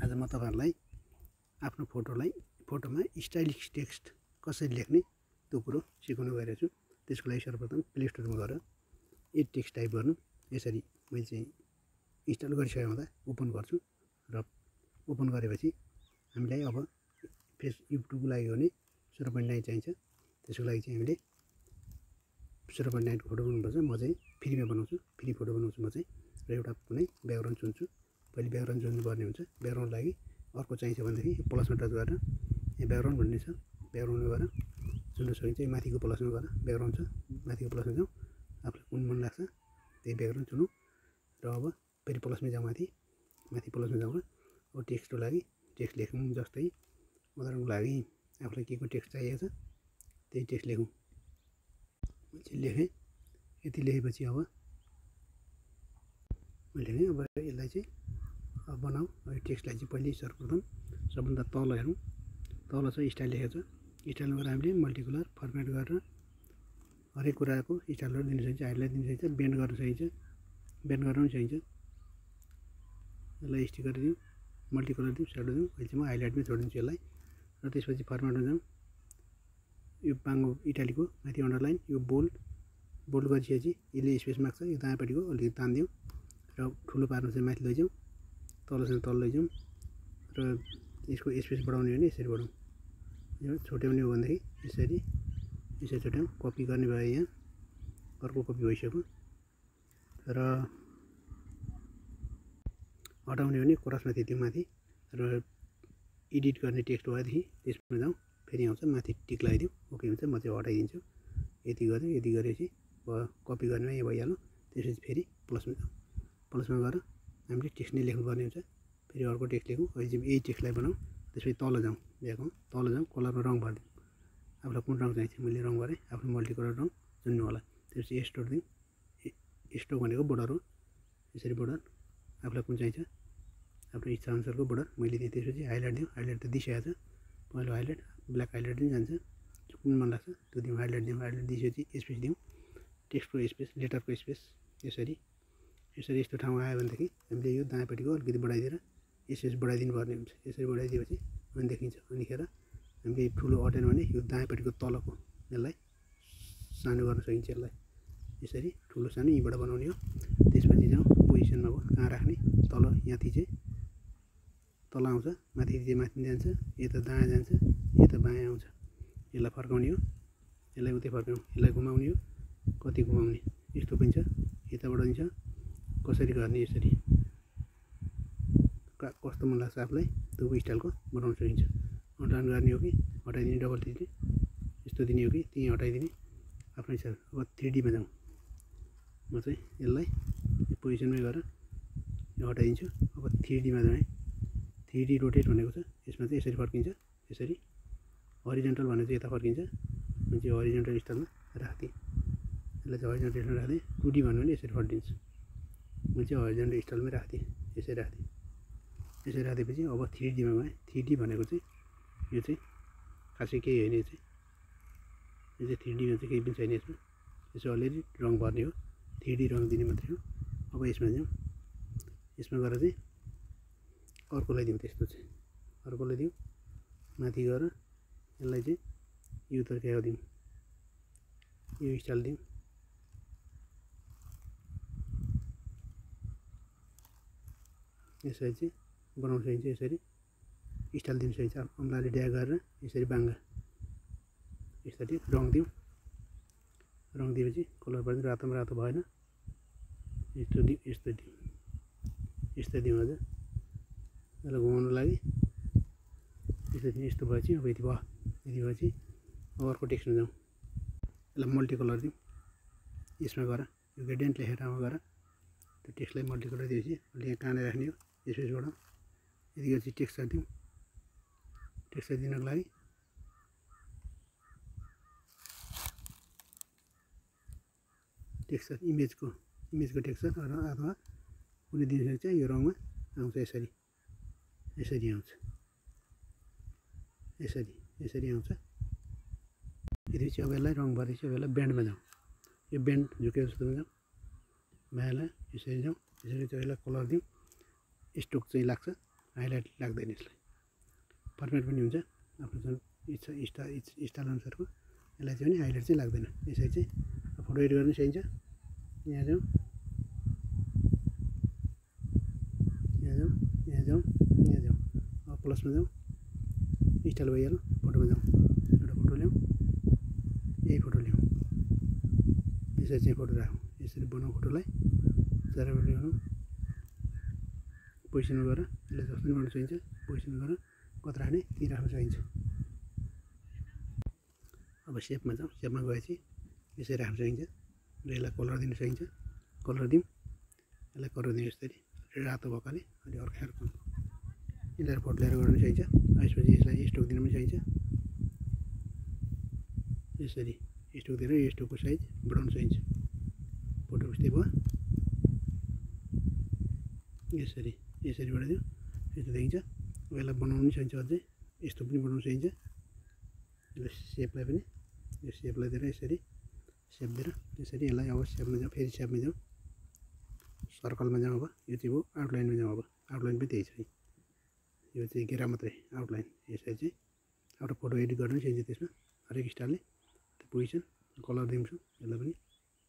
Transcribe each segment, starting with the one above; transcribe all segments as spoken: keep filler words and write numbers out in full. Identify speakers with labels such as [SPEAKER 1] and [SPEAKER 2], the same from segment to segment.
[SPEAKER 1] आज म तपाईहरुलाई आफ्नो फोटोलाई फोटोमा स्टाइलिश टेक्स्ट कसरी लेख्ने त्यो कुरो सिकाउन गइरहेछु। त्यसको लागि सर्वप्रथम प्ले स्टोरमा गएर ए टेक्स्ट टाइप गर्नु। यसरी मैले चाहिँ इन्स्टल गरिसकेँ हुँदा ओपन गर्छु र ओपन गरेपछि हामीलाई अब फेस युट्युबको लागि हो भने शून्य दशमलव नौ चाहिन्छ। त्यसको लागि चाहिँ हामीले शून्य दशमलव नौ को फोटो बनाउनुपर्छ। म चाहिँ फ्रीमा बनाउँछु, फ्री फोटो बनाउँछु म चाहिँ र एउटा कुनै ब्याकग्राउन्ड चुन्छु। पहिले ब्याकग्राउन्ड चुन्नु पर्ने हुन्छ। ब्याकग्राउन्ड लागि अर्को चाहिन्छ भनेदेखि प्लसमा टच गरेर यहाँ ब्याकग्राउन्ड भन्ने छ, ब्याकग्राउन्डमा गएर चुन्न सकिन्छ। माथिको प्लसमा गएर ब्याकग्राउन्ड छ, माथिको प्लसमा जाउँ, आफूलाई कुन मन लाग्छ त्यही ब्याकग्राउन्ड चुनौँ र अब फेरि प्लसमा जाउँ, माथि माथि प्लसमा जाउँ र अब टेक्स्टको लागि टेक्स्ट लेखौँ। जस्तै उदाहरणको लागि आफूलाई के को टेक्स्ट चाहिएको छ त्यही टेक्स्ट लेखौँ। मैले लेखेँ, यति लेखेपछि अब मैले लेखेँ। अब यसलाई चाहिँ अब बनाऊ। अब टेक्स्टलाई चाहिँ पहिले सर्वप्रथम सबभन्दा तल हेरौँ, तल छ स्टाइल लेखेको छ। स्टाइलमा गएर हामीले मल्टिकलर फर्मेट गरेर हरेक कुराको स्टाइलहरू दिनु सकिन्छ। हाइलाइट दिनु सकिन्छ, बेन्ड गर्न सकिन्छ, बेन्ड गर्न पनि सकिन्छ। यसलाई स्टिक गरिदिउँ, मल्टिकलर दिउँ, स्याडो दिउँ। अहिले चाहिँ म हाइलाइटमै छोडिदिन्छु यसलाई र त्यसपछि फर्मेटमा जाउँ। यो पाङ्गो इटालीको माथि अन्डरलाइन, यो बोल्ड बोल्ड गरिसकेपछि यसले स्पेस माग्छ। यो दायाँपट्टिको अलिकति तानिदिउँ र ठुलो पार्नु चाहिँ माथि लैजाउँ, तलसँग तल लैजाउँ र यसको स्पेस बढाउने हो भने यसरी बढाउँ। यो छोट्याउने हो भनेदेखि यसरी यसरी छोट्याउँ। कपी गर्ने भयो, यहाँ अर्को कपी भइसक्यो र हटाउने हो भने क्रसमा थिच्दिउँ माथि र एडिट गर्ने टेक्स्ट भएदेखि त्यसमा जाउँ, फेरि आउँछ माथि टिक लगाइदिउँ, ओके हुन्छ। म चाहिँ हटाइदिन्छु। यति गरेँ, यति गरेपछि कपी गर्ने यहाँ भइहाल्यो। त्यसपछि फेरि प्लसमा जाउँ, प्लसमा गएर हामीले टेक्स्ट नै लेख्नुपर्ने हुन्छ। फेरि अर्को टेक्स्ट लेखौँ। अहिले चाहिँ यही टेक्स्टलाई बनाऊँ। त्यसपछि तल जाउँ, ब्याकमा तल जाउँ, कलरमा रङ भरिदिउँ। आफूलाई कुन रङ चाहिन्छ मैले रङ गरेँ, आफ्नो मल्टिकलर रङ चुन्नु होला। त्यसपछि स्ट्रोक दिउँ। स्ट्रोक भनेको बोर्डर हो, यसरी बोर्डर आफूलाई कुन चाहिन्छ आफ्नो इच्छा अनुसारको बोर्डर मैले दिएँ। त्यसपछि हाइलाइट दिउँ, हाइलाइट त दिइसकेको छ। पहिलो हाइलाइट ब्ल्याक हाइलाइट पनि जान्छ, कुन मन लाग्छ त्यो दिउँ। हाइलाइट दिउँ, हाइलाइट दिइसकेपछि स्पेस दिउँ, टेक्स्टको स्पेस, लेटरको स्पेस। यसरी यसरी यस्तो ठाउँ आयो भनेदेखि हामीले यो दायाँपट्टिको अलिकति बढाइदिएर स्पेस बढाइदिनु पर्ने हुन्छ। यसरी बढाइदिएपछि अनि देखिन्छ। अनिखेर हामीले ठुलो अटेन भने यो दायाँपट्टिको तलको यसलाई सानो गर्न सकिन्छ। यसलाई यसरी ठुलो सानो यहीँबाट बनाउने हो। त्यसपछि जाउँ पोजिसनमा अब कहाँ राख्ने, तल यहाँ थिचे तल आउँछ, माथि थिचे माथि जान्छ, यता दायाँ जान्छ, यता बायाँ आउँछ। यसलाई फर्काउने हो, यसलाई उतै फर्काउँ, यसलाई घुमाउने हो। कति घुमाउने यस्तो पनि छ, यताबाट पनि छ। कसरी गर्ने यसरी कस्तो मन लाग्छ आफूलाई त्यो स्टाइलको बनाउन सकिन्छ। अन्डरलाइन गर्ने हो कि हटाइदिने, डबल थिच्ने यस्तो दिने हो कि त्यहीँ हटाइदिने, आफ्नो इच्छा। अब थ्री डीमा जाउँ। म चाहिँ यसलाई पोजिसनमै गएर यो हटाइदिन्छु। अब थ्री डीमा जाएँ। थ्री डी रोटेट भनेको छ, यसमा चाहिँ यसरी फर्किन्छ। यसरी हरिजेन्टल भनेको चाहिँ यता फर्किन्छ। म चाहिँ हरिजेन्टल स्टाइलमा राख्दिएँ। यसलाई चाहिँ हरिजेन्टल स्टाइलमा राख्दिएँ। टू डी भन्यो भने यसरी फर्किन्छ। म चाहिँ हरिजेन्टल स्टाइलमै राख्दिएँ, यसरी राख्दिएँ। यसरी राखिदिएपछि अब थ्री डीमा गएँ। थ्री डी भनेको चाहिँ यो चाहिँ खासै केही होइन। यो चाहिँ यो चाहिँ थ्री डीमा चाहिँ केही पनि छैन। यसमा यसो अलिअलि रङ भर्ने हो, थ्री डी रङ दिने मात्रै हो। अब यसमा जाउँ, यसमा गएर चाहिँ अर्कोलाई दिउँ। त्यस्तो चाहिँ अर्कोलाई दिउँ, माथि गएर यसलाई चाहिँ यो तरिकाको दिउँ, यो स्टाइल दिउँ। यसरी चाहिँ बनाउन सकिन्छ। यसरी स्टाइल दिनु सकिन्छ। अम्लाले ड्याग गरेर यसरी बाङ्गा यसरी रङ दिउँ। रङ दिएपछि कलर पनि रातोमा रातो भएन, यस्तो दिउँ, यस्तो दिउँ, यस्तो दिउँ। हजुर यसलाई घुमाउनु लागि यस्तो दिउँ। यस्तो भएपछि अब यति भयो। यति भएपछि अब अर्को टेक्स्टमा जाउँ। यसलाई मल्टिकलर दिउँ। यसमा गएर यो ग्रेडियन्ट लेखेर गएर त्यो टेक्स्टलाई मल्टिकलर दिएपछि अलि यहाँ काँडा राख्ने हो, स्पेसबाट यति गरेपछि टेक्स्चर दिउँ। टेक्स्चर दिनको लागि टेक्स्चर इमेजको इमेजको टेक्स्चर अथवा कुनै दिन चाहिँ यो रङमा आउँछ। यसरी यसरी आउँछ, यसरी यसरी आउँछ। यदि चाहिँ अब यसलाई रङ भरेपछि अब यसलाई बेन्डमा जाउँ। यो बेन्ड झुकेको जस्तोमा जाउँ, मायालाई यसरी जाउँ। यसरी चाहिँ यसलाई कलर दिउँ। स्ट्रोक चाहिँ लाग्छ, हाइलाइट लाग्दैन यसलाई फर्मेट पनि हुन्छ आफ्नो जुन इच्छा इष्टा स्टाइल अनुसारको यसलाई चाहिँ पनि हाइलाइट चाहिँ लाग्दैन यसरी चाहिँ फोटो एडिट गर्न सकिन्छ यहाँ जाउँ यहाँ जाउँ यहाँ जाउँ यहाँ जाउँ अब प्लसमा जाउँ स्टाइल भइहाल्यो फोटोमा जाउँ एउटा फोटो ल्याउँ यही फोटो ल्याउँ यसरी चाहिँ फोटो राखौँ यसरी बनाऊ फोटोलाई चार ल्याउनु पोजिसनमा गएर यसलाई जस्तो पनि बनाउन सकिन्छ पोजिसनमा गएर कता राख्ने त्यहीँ राख्न सकिन्छ अब सेपमा जाउँ सेपमा गएपछि यसरी राख्न सकिन्छ र यसलाई कलर दिन सकिन्छ कलर दिउँ यसलाई कलर दिउँ यसरी रातो भएकोले अनि अर्को अर्को यसलाई फोटो लिएर गर्न सकिन्छ यसपछि यसलाई स्टोक दिन पनि सकिन्छ यसरी स्टोक दिएर यो स्टोकको साइज बढाउन सकिन्छ फोटो उस्तै भयो यसरी यसरी बढाइदिउँ यस्तो देखिन्छ यसलाई बनाउनु पनि सकिन्छ अझै यस्तो पनि बनाउन सकिन्छ यसलाई सेपलाई पनि यो सेपलाई दिएर यसरी सेप दिएर यसरी यसलाई अब सेपमा जाउँ फेरि सेपमा जाउँ सर्कलमा जाउँ अब यो चाहिँ भयो आउटलाइनमा जाउँ अब आउटलाइन पनि त्यही छ यो चाहिँ घेरा मात्रै आउटलाइन यसरी चाहिँ एउटा फोटो एडिट गर्न पनि सकिन्छ त्यसमा हरेक स्टाइलले पोजिसन कलर दिन्छु यसलाई पनि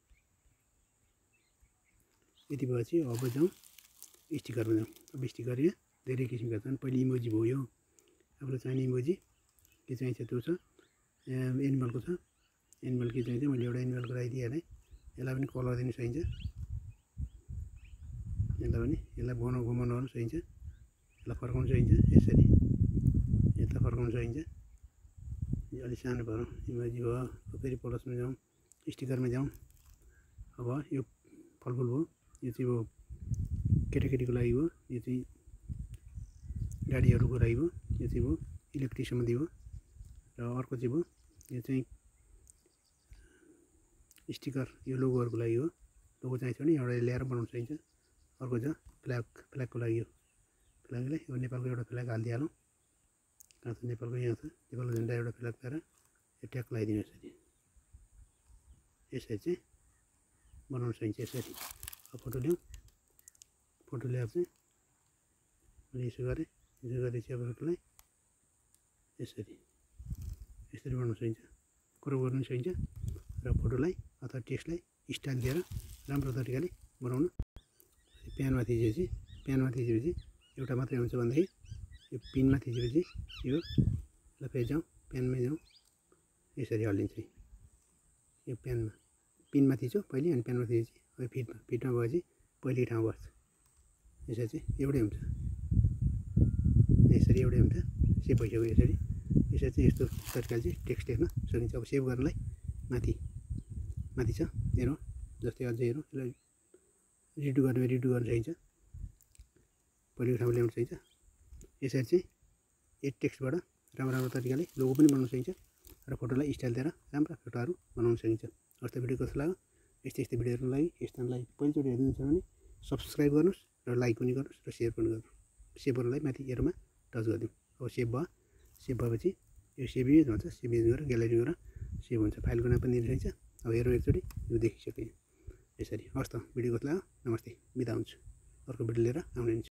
[SPEAKER 1] यति भएपछि अब जाउँ स्टिकरमा जाउँ अब स्टिकर यहाँ धेरै किसिमका छन् पहिले इमोजी भयो यो आफूलाई चाहिने इमोजी के चाहिन्छ त्यो छ एनिमलको छ एनिमल के चाहिन्छ मैले एउटा एनिमलको राखिदिइहालेँ यसलाई पनि कलर दिन सकिन्छ यसलाई पनि यसलाई बनाउ घुमाउनु पनि सकिन्छ यसलाई फर्काउनु सकिन्छ यसरी यता फर्काउनु सकिन्छ यो अलिक सानो भयो इमोजी भयो फेरि प्लसमा जाउँ स्टिकरमा जाउँ अब यो फलफुल भयो यो चाहिँ भयो केटाकेटीको लागि हो यो चाहिँ गाडीहरूको लागि हो यो चाहिँ भयो इलेक्ट्रिक सम्बन्धी हो र अर्को चाहिँ भयो यो चाहिँ स्टिकर यो लोगोहरूको लागि हो लोगो चाहिन्छ भने एउटा ल्याएर बनाउन सकिन्छ अर्को छ फ्ल्याग फ्ल्यागको लागि हो फ्ल्यागलाई यो नेपालको एउटा फ्ल्याग हालिदिइहालौँ कहाँ छ नेपालको यहाँ छ नेपालको झन्डा एउटा फ्ल्याग ल्याएर यो ट्याग लगाइदिनु यसरी यसरी चाहिँ बनाउन सकिन्छ यसरी अब फोटो ल्याउँ फोटो ल्याएर चाहिँ मैले यसो गरेँ यसो गरेपछि अब फोटोलाई यसरी यसरी बनाउन सकिन्छ क्रप गर्न सकिन्छ र फोटोलाई अथवा टेक्स्टलाई स्टाइल दिएर राम्रो तरिकाले बनाउनु प्यानमा थिचेपछि प्यानमा थिचेपछि एउटा मात्रै हुन्छ भन्दाखेरि यो पिनमा थिचेपछि यो ल फेरि जाउँ प्यानमै जाउँ यसरी हल्लिन्छ यो प्यानमा पिनमा थिच्यो पहिले अनि प्यानमा थिचेपछि अब फिटमा फिटमा गएपछि पहिलेको ठाउँ बस्छ यसरी चाहिँ एउटै हुन्छ यसरी एउटै हुन्छ सेभ भइसक्यो यसरी यसरी चाहिँ यस्तो तरिकाले चाहिँ टेक्स्ट लेख्न सकिन्छ अब सेभ गर्नलाई माथि माथि छ हेरौँ जस्तै अझै हेरौँ यसलाई रिडु गर्ने रिडु गर्न सकिन्छ पहिलेको ठाउँमा ल्याउन सकिन्छ यसरी चाहिँ एक टेक्स्टबाट राम्रो राम्रो तरिकाले लोगो पनि बनाउन सकिन्छ र फोटोलाई स्टाइल दिएर राम्रो फोटोहरू बनाउन सकिन्छ अर्को भिडियो कस्तो लाग्यो यस्तै यस्तै भिडियोहरूको लागि यस्तोलाई पहिलोचोटि हेर्नुहुन्छ भने सब्सक्राइब गर्नुहोस् र लाइक पनि गर्नुहोस् र सेयर पनि गर्नुहोस् सेभरलाई माथि एरोमा टच गरिदिउँ अब सेभ भयो सेभ भएपछि यो सेभ इमेज भन्छ सेभ इमेज गरेर ग्यालेरी गरेर सेभ हुन्छ फाइलको नाम पनि दिनु सकिन्छ अब हेरौँ एकचोटि यो देखिसक्यो यसरी हस् त भिडियो कस्तो लाग्यो नमस्ते बिदा हुन्छु अर्को भिडियो लिएर आउने हुन्छ।